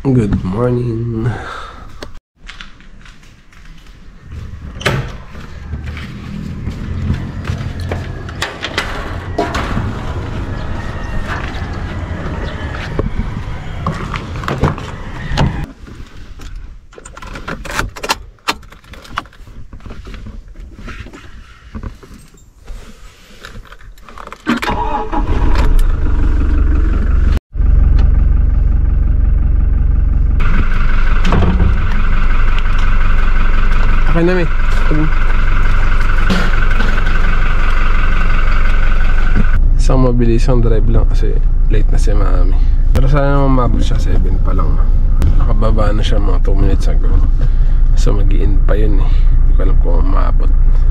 Good morning. Okay na may. Isang mabilisang drive lang kasi late na si Mami. Pero sana naman mabot siya, 7 pa lang. Nakababa na siya mga 2 minutes ago. So mag-i-in pa yun eh. Hindi ko alam kung maabot.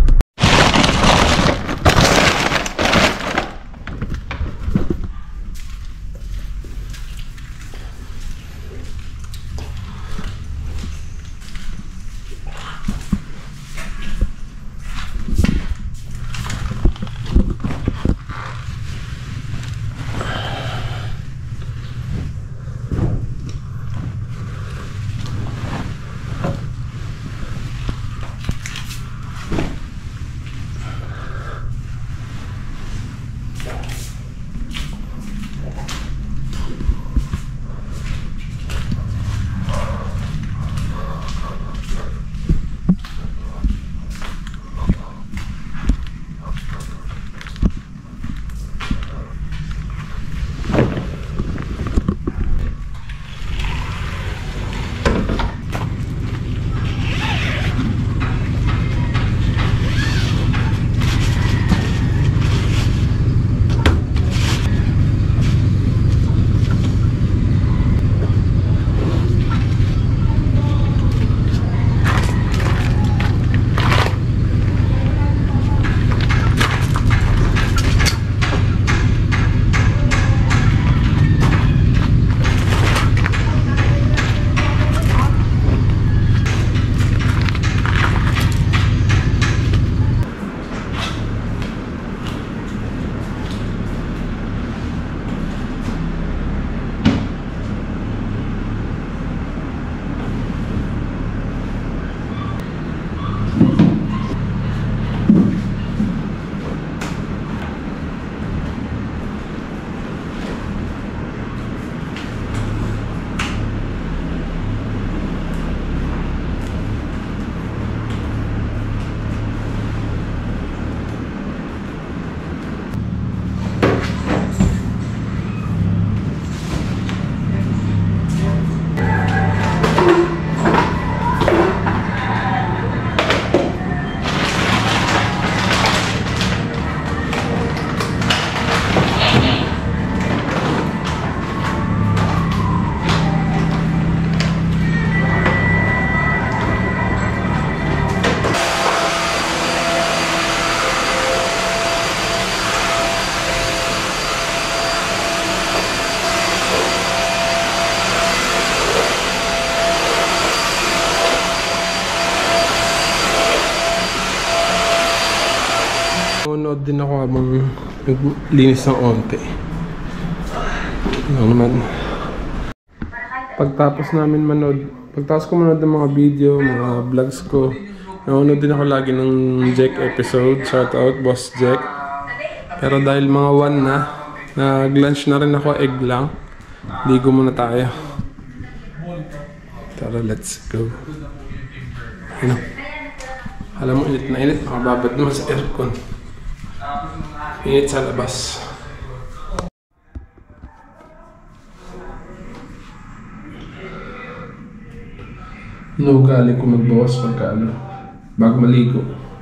Nanonood din ako habang naglinis ng onte. Ano naman. Pagtapos ko manood ng mga video, mga vlogs ko, nanonood din ako lagi ng Jack episode. Shoutout, Boss Jack. Pero dahil mga 1 na, nag-lunch na rin ako, egg lang. Ligo muna tayo. Tara, let's go. Ano? Alam mo, init na init. Makababad naman sa aircon. Init sa labas. Nugali ko magbawas pagka bago maligo.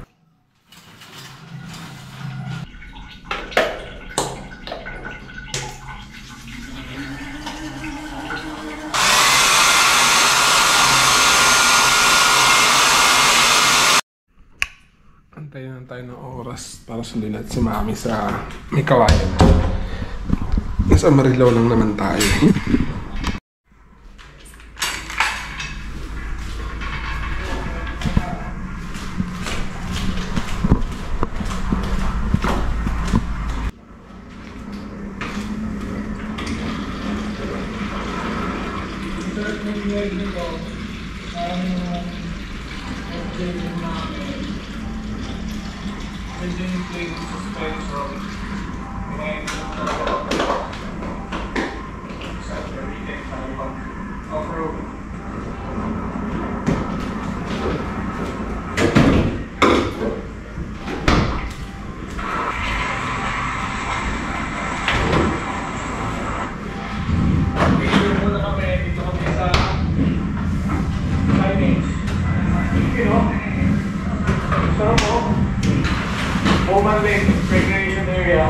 Antayin tayo ng oras para sundin natin si Mami sa may kawayan. Nasa Marilaw lang naman tayo. Recreation area.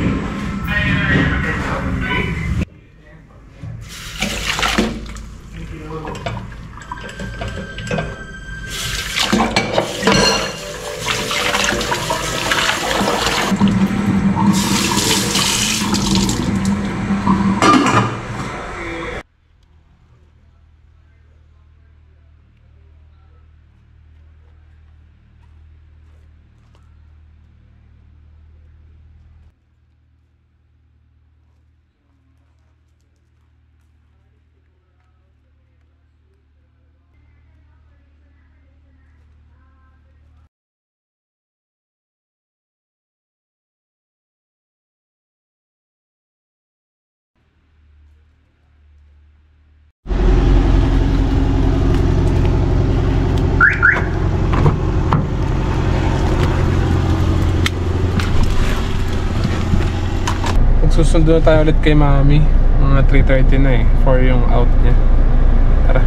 Susundo na tayo ulit kay Mami. Mga 3:30 na eh, for yung out niya. Tara.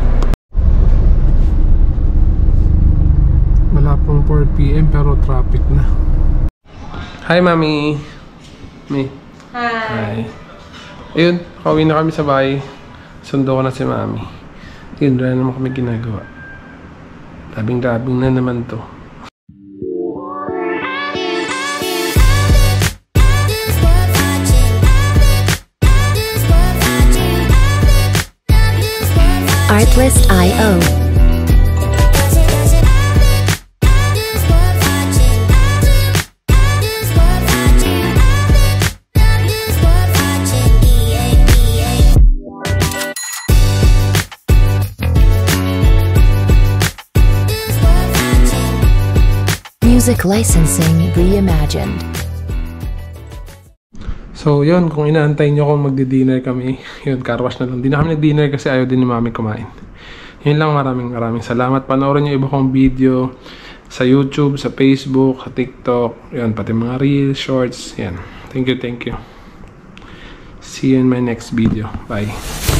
Wala pong 4 PM pero traffic na. Hi Mami. Hi. Hi. Ayun, kauwi na kami sa bahay. Sundo ko na si Mami. Yun, wala naman kami ginagawa. Labing-labing na naman to. Artlist.io. Music licensing reimagined. So yun, kung inaantay nyo kung magdi-dinner kami, yun, car wash na lang. Di na kami nag-dinner kasi ayaw din ni Mami kumain. Yun lang, maraming salamat. Panoorin nyo iba kong video sa YouTube, sa Facebook, sa TikTok, yun, pati mga reels, shorts, yan. Thank you. See you in my next video. Bye.